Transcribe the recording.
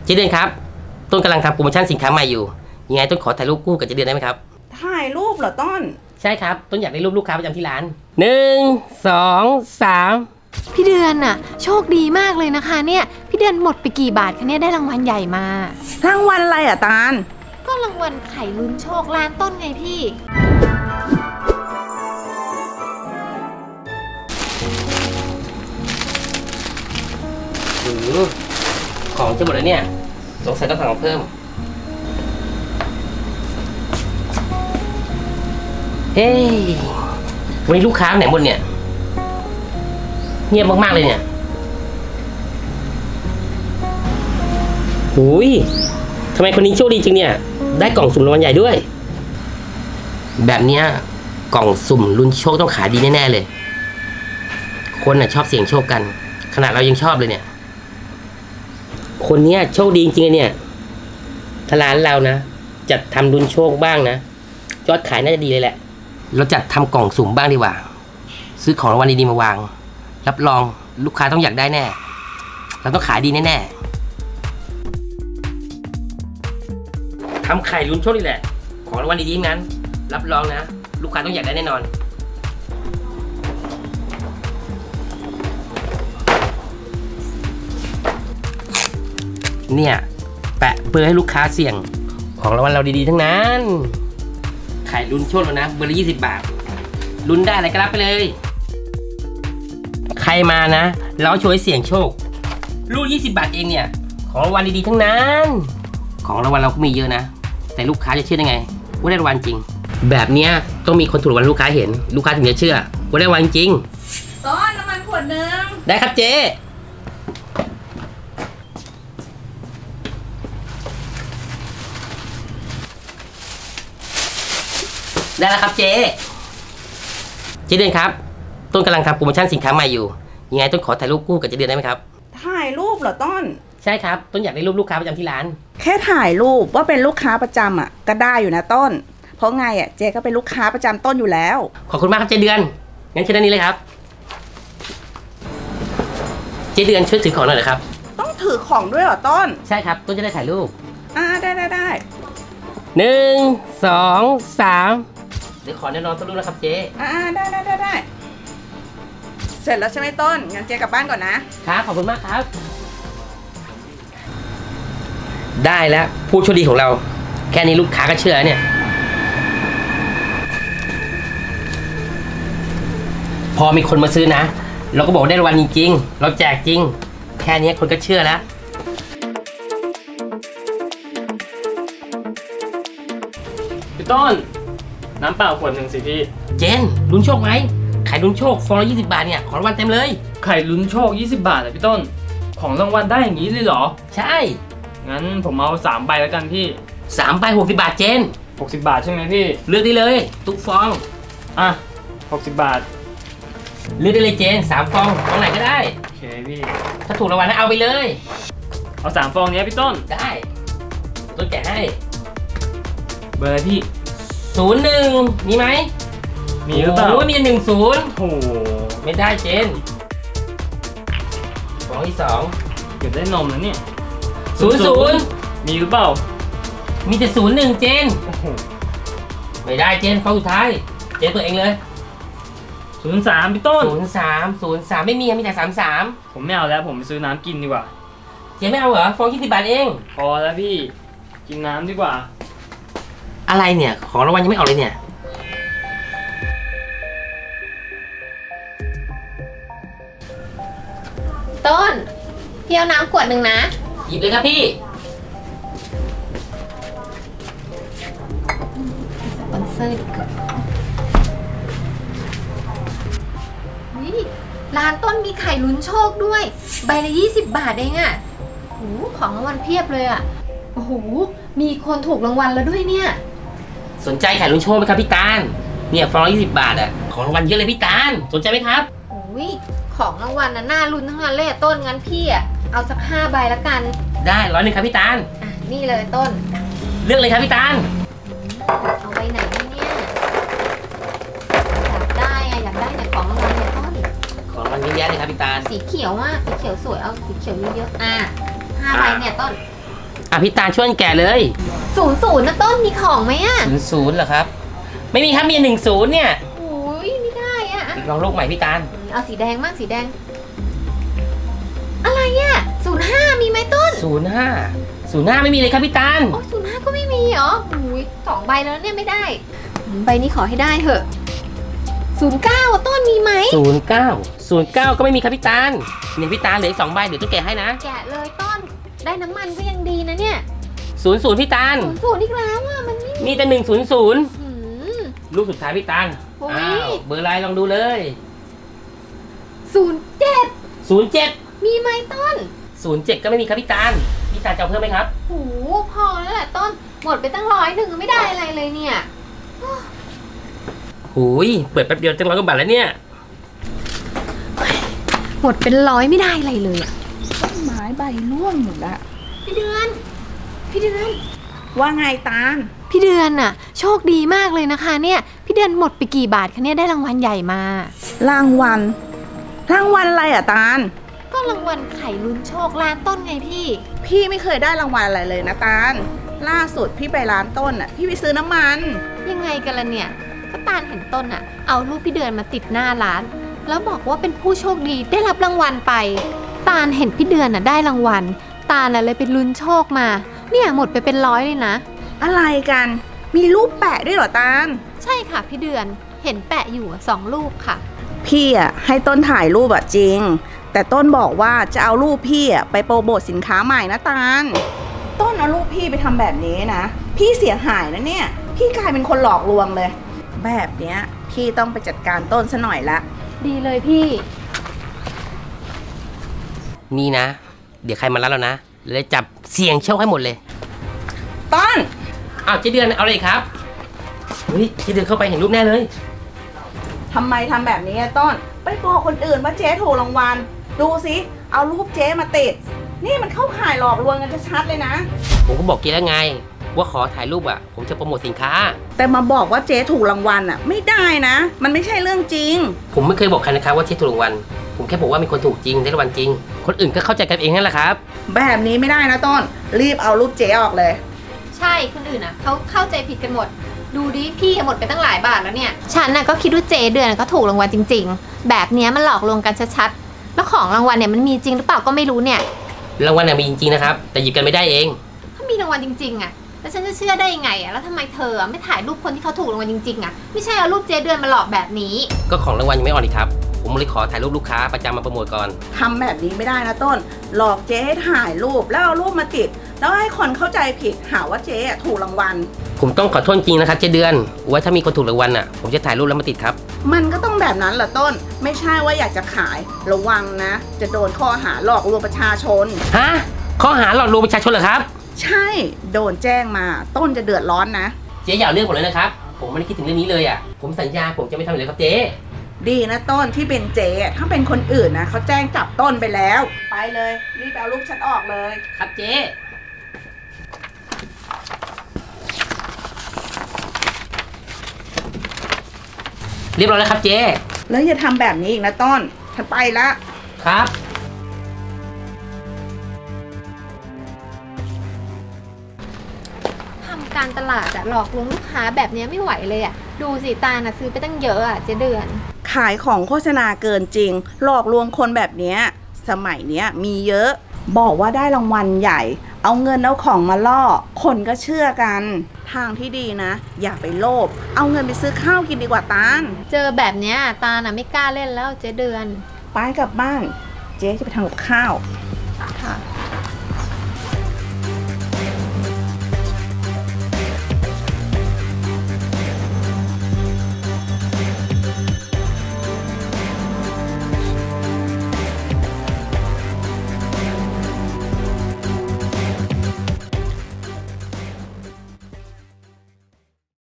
เจเดือนครับต้นกำลังทำโปรโมชั่นสินค้าใหม่อยู่ยังไงต้นขอถ่ายรูปคู่กับเจเดือนได้ไหมครับถ่ายรูปเหรอต้นใช่ครับต้นอยากได้รูปลูกค้าประจำที่ร้าน1 2 3 พี่เดือนน่ะโชคดีมากเลยนะคะเนี่ยพี่เดือนหมดไปกี่บาทคะเนี่ยได้รางวัลใหญ่มารางวัลอะไรตาลก็รางวัลไข่ลุ้นโชคร้านต้นไงพี่ของจะหมดแล้วเนี่ยสงสัยต้องสั่งเพิ่มเฮ้ยวันนี้ลูกค้าไหนหมดเนี่ยเงียบมากๆเลยเนี่ยหุยทำไมคนนี้โชคดีจริงเนี่ยได้กล่องสุ่มรางวัลใหญ่ด้วยแบบเนี้ยกล่องสุ่มลุ้นโชคต้องขายดีแน่ๆเลยคนน่ะชอบเสี่ยงโชคกันขนาดเรายังชอบเลยเนี่ยคนเนี้ยโชคดีจริงๆเนี่ยถ้าร้านเรานะจัดทำลุ้นโชคบ้างนะยอดขายน่าจะดีเลยแหละเราจัดทำกล่องสุ่มบ้างดีกว่าซื้อของรางวัลดีๆมาวางรับรองลูกค้าต้องอยากได้แน่เราต้องขายดีแน่ๆทำไข่ลุ้นโชคนี่แหละของรางวัลดีๆนั้นรับรองนะลูกค้าต้องอยากได้แน่นอนเนี่ยแปะเบอร์ให้ลูกค้าเสี่ยงของรางวัลเราดีๆทั้งนั้นไข่ลุ้นโชคแล้วนะเบอร์ละ20 บาทลุ้นได้อะไรก็รับไปเลยใครมานะเราช่วยเสี่ยงโชคลูก20 บาทเองเนี่ยของรางวัลดีๆทั้งนั้นของรางวัลเราก็มีเยอะนะแต่ลูกค้าจะเชื่อได้ไงว่าได้รางวัลจริงแบบเนี้ยต้องมีคนถูกรางวัลลูกค้าเห็นลูกค้าถึงจะเชื่อว่าได้รางวัลจริงต้นน้ำมันขวดนึงได้ครับเจ๊ได้แล้วครับเจ๊เดือนครับต้นกำลังทำโปรโมชั่นสินค้าใหม่อยู่ยังไงต้นขอถ่ายรูปคู่กับเจเดือนได้ไหมครับถ่ายรูปเหรอต้นใช่ครับต้นอยากได้รูปลูกค้าประจำที่ร้านแค่ถ่ายรูปว่าเป็นลูกค้าประจำก็ได้อยู่นะต้นเพราะไงเจ๊ก็เป็นลูกค้าประจำต้นอยู่แล้วขอบคุณมากครับเจเดือนงั้นเชิญด้านนี้เลยครับเจเดือนช่วยถือของหน่อยนะครับต้องถือของด้วยเหรอต้นใช่ครับต้นจะได้ถ่ายรูปได้ 1 2 3เดี๋ยวขอแน่นอนต้นรูปนะครับเจ๊ได้เสร็จแล้วใช่ไหมต้นงั้นเจ๊กลับบ้านก่อนนะครับขอบคุณมากครับได้แล้วผู้โชคดีของเราแค่นี้ลูกค้าก็เชื่อเนี่ยพอมีคนมาซื้อนะเราก็บอกได้รางวัลจริงๆเราแจกจริงแค่นี้คนก็เชื่อแล้วพี่ต้นน้ำเปล่าขวดหนึ่งสิพี่เจนลุ้นโชคไหมไข่ลุ้นโชคฟองละ20 บาทเนี่ยของรางวัลเต็มเลยไข่ลุ้นโชค20 บาทเลยพี่ต้นของรางวัลได้อย่างนี้เลยเหรอใช่งั้นผมเอา3 ใบแล้วกันพี่ 3 ใบ60 บาทเจน 60 บาทใช่ไหมพี่เลือกได้เลยทุกฟอง 60 บาทเลือกได้เลยเจน3 ฟองไหนก็ได้โอเคพี่ถ้าถูกรางวัลนะเอาไปเลยเอา3 ฟองนี้พี่ต้นได้ต้นแกะให้เบอร์พี่ 01มีไหมมีหรือเปล่ามี10 โอ้ไม่ได้เจนฟองที่2 เก็บได้นมแล้วเนี่ย 00 มีหรือเปล่ามีแต่01เจนไม่ได้เจนฟองสุดท้ายเจนตัวเองเลย 03พี่ต้น 03ไม่มีมีแต่33 ผมไม่เอาแล้วผมไปซื้อน้ำกินดีกว่าเจนไม่เอาเหรอฟอง20 บาทเองพอแล้วพี่กินน้ำดีกว่าอะไรเนี่ยของรางวัลยังไม่ออกเลยเนี่ยต้นพี่เอาน้ำขวดหนึ่งนะหยิบเลยครับพี่สปอนเซอร์ร้านต้นมีไข่ลุ้นโชคด้วยใบละ20 บาทเองอ่ะโอ้ของรางวัลเพียบเลยอ่ะโอ้โหมีคนถูกรางวัลแล้วด้วยเนี่ยสนใจไข่ลุ้นโชคไหมครับพี่ตาลเนี่ยฟองละ20 บาทอ่ะของรางวัลเยอะเลยพี่ตาลสนใจไหมครับโอ้ยของรางวัลน่าลุ้นทั้งนั้นเลยต้นงั้นพี่เอาสัก5 ใบแล้วกันได้100ครับพี่ตาลนี่เลยต้นเลือกเลยครับพี่ตาลเอาใบไหนเนี่ยอยากได้เนี่ยของรางวัลเนี่ยต้นของรางวัลเยอะแยะเลยครับพี่ตาลสีเขียวสีเขียวสวยเอาสีเขียวเยอะๆ5 ใบเนี่ยต้นพี่ตาลช่วยแกะเลย 00นะต้นมีของไหมอะ 00เหรอครับ ไม่มีครับมี10เนี่ยโอ้ยไม่ได้อะลองลูกใหม่พี่ตาลเอาสีแดงมากสีแดง อะไรอะ05มีไหมต้น 05ไม่มีเลยครับพี่ตาลโอ้05ก็ไม่มีเหรอโอ้ย2ใบแล้วเนี่ยไม่ได้ใบนี้ขอให้ได้เถอะ09ต้นมีไหม 09ก็ไม่มีครับพี่ตาลเนี่ยพี่ตาลเหลืออีก2ใบเดี๋ยวต้องแกะให้นะแกะเลยต้นได้น้ำมันก็ยังดีนะเนี่ย 00พี่ตาล 00อีกแล้วอะมันไม่มีแต่100 หืมลูกสุดท้ายพี่ตาลโอ้ยอ้าวเบอร์อะไรลองดูเลย 07 07 มีไหมต้น 07ก็ไม่มีครับพี่ตาลจะเอาเพิ่มไหมครับโหพอแล้วแหละต้นหมดไปตั้ง101ไม่ได้อะไรเลยเนี่ยหูยเปิดแป๊บเดียวจะ100 กว่าบาทแล้วเนี่ยหมดเป็น100ไม่ได้อะไรเลยอะต้นไม้ใบร่วงหมดละพี่เดือนว่าไงตาลพี่เดือนน่ะโชคดีมากเลยนะคะเนี่ยพี่เดือนหมดไปกี่บาทคะเนี่ยได้รางวัลใหญ่มารางวัลอะไรอะตาลก็รางวัลไข่ลุ้นโชคล้านต้นไงพี่พี่ไม่เคยได้รางวัลอะไรเลยนะตาล ล่าสุดพี่ไปร้านต้นอ่ะพี่ไปซื้อน้ำมันยังไงกันล่ะเนี่ยก็ตาลเห็นต้นอ่ะเอารูปพี่เดือนมาติดหน้าร้าน แล้วบอกว่าเป็นผู้โชคดีได้รับรางวัลไปตาลเห็นพี่เดือนน่ะได้รางวัลตาลน่ะเลยไปลุ้นโชคมาเนี่ยหมดไปเป็น100เลยนะอะไรกัน มีรูปแปะด้วยเหรอตาลใช่ค่ะพี่เดือนเห็นแปะอยู่2รูปค่ะพี่อ่ะให้ต้นถ่ายรูปอ่ะจริง แต่ต้นบอกว่าจะเอารูปพี่อ่ะไปโปรโมทสินค้าใหม่นะตาล ต้นเอารูปพี่ไปทำแบบนี้นะ พี่เสียหายนะเนี่ย พี่กลายเป็นคนหลอกลวงเลย แบบเนี้ยพี่ต้องไปจัดการต้นซะหน่อยละดีเลยพี่นี่นะ เดี๋ยวใครมารับเรานะเลยจับเสี่ยงโชคให้หมดเลยต้นอ้าวเจ๊เดือนเอาเลยครับเฮ้ยเจ๊เดือนเข้าไปเห็นรูปแน่เลยทำไมทำแบบนี้อะต้น ไปบอกคนอื่นว่าเจ๊ถูกรางวัล ดูสิ เอารูปเจ๊มาติด นี่มันเข้าข่ายหลอกลวงกันชัดๆเลยนะผมก็บอกเจ๊แล้วไง ว่าขอถ่ายรูปอ่ะผมจะโปรโมทสินค้าแต่มาบอกว่าเจ๊ถูกรางวัลอ่ะ ไม่ได้นะ มันไม่ใช่เรื่องจริงผมไม่เคยบอกใครนะครับว่าเจ๊ถูกรางวัลผมแค่บอกว่ามีคนถูกจริงได้รางวัลจริง คนอื่นก็เข้าใจกันเองนั่นแหละครับแบบนี้ไม่ได้นะต้น รีบเอารูปเจ๊ออกเลยใช่คนอื่นอ่ะเขาเข้าใจผิดกันหมด ดูดิพี่หมดไปตั้งหลายบาทแล้วเนี่ยฉันน่ะก็คิดว่าเจเดือนก็ถูกรางวัลจริงๆแบบเนี้ยมันหลอกลวงกันชัดๆแล้วของรางวัลเนี่ยมันมีจริงหรือเปล่าก็ไม่รู้เนี่ยรางวัลมีจริงๆนะครับแต่หยิบกันไม่ได้เองถ้ามีรางวัลจริงๆอ่ะแล้วฉันจะเชื่อได้ยังไงอ่ะแล้วทำไมเธอไม่ถ่ายรูปคนที่เขาถูกรางวัลจริงๆอ่ะไม่ใช่เอารูปเจเดือนมาหลอกแบบนี้ก็ของรางวัลยังไม่ออกนี่ครับผมเลยขอถ่ายรูปลูกค้าประจำมาโปรโมทก่อนทำแบบนี้ไม่ได้นะต้น หลอกเจ๊ให้ถ่ายรูปแล้วเอารูปมาติด แล้วให้คนเข้าใจผิดหาว่าเจ๊ถูกรางวัลผมต้องขอโทษจริงนะครับเจ๊เดือนไว้ถ้ามีคนถูกรางวัลอ่ะผมจะถ่ายรูปแล้วมาติดครับมันก็ต้องแบบนั้นแหละต้น ไม่ใช่ว่าอยากจะขายระวังนะ จะโดนข้อหาหลอกลวงประชาชนฮะข้อหาหลอกลวงประชาชนเหรอครับใช่ โดนแจ้งมาต้นจะเดือดร้อนนะเจ๊อย่าเอาเรื่องผมเลยนะครับผมไม่ได้คิดถึงเรื่องนี้เลยอ่ะผมสัญญาผมจะไม่ทำอีกเลยครับเจ๊ดีนะต้นที่เป็นเจ๊ถ้าเป็นคนอื่นนะเขาแจ้งจับต้นไปแล้ว ไปเลยรีบเอารูปฉันออกเลยครับเจ๊เรียบร้อยแล้วครับเจ๊แล้วอย่าทำแบบนี้อีกนะต้นฉันไปละครับทำการตลาดอะหลอกลวงลูกค้าแบบเนี้ยไม่ไหวเลยอะดูสิตาลอะซื้อไปตั้งเยอะอะเจเดือนขายของโฆษณาเกินจริง หลอกลวงคนแบบเนี้ยสมัยเนี้ยมีเยอะ บอกว่าได้รางวัลใหญ่ เอาเงินเอาของมาล่อ คนก็เชื่อกัน ทางที่ดีนะ อย่าไปโลภเอาเงินไปซื้อข้าวกินดีกว่าตาลเจอแบบเนี้ยตาลอะไม่กล้าเล่นแล้วเจเดือนไปกลับบ้าน เจ๊จะไปทำกับข้าวค่ะ